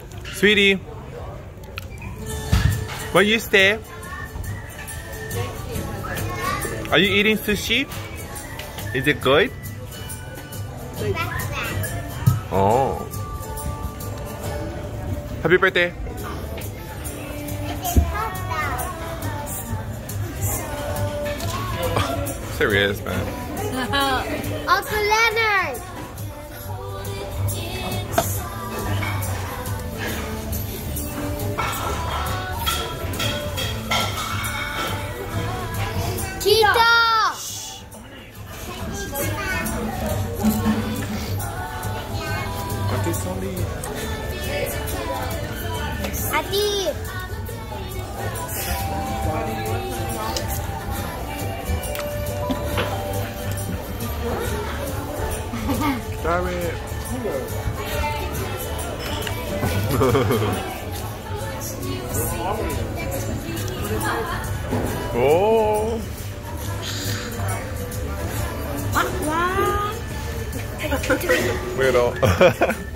Sweetie, where you stay? Are you eating sushi? Is it good? Oh. Happy birthday. Serious, man. Uncle Leonard. Tito. Ate Sally. Ati. Try it. Oh. Wow. Weirdo.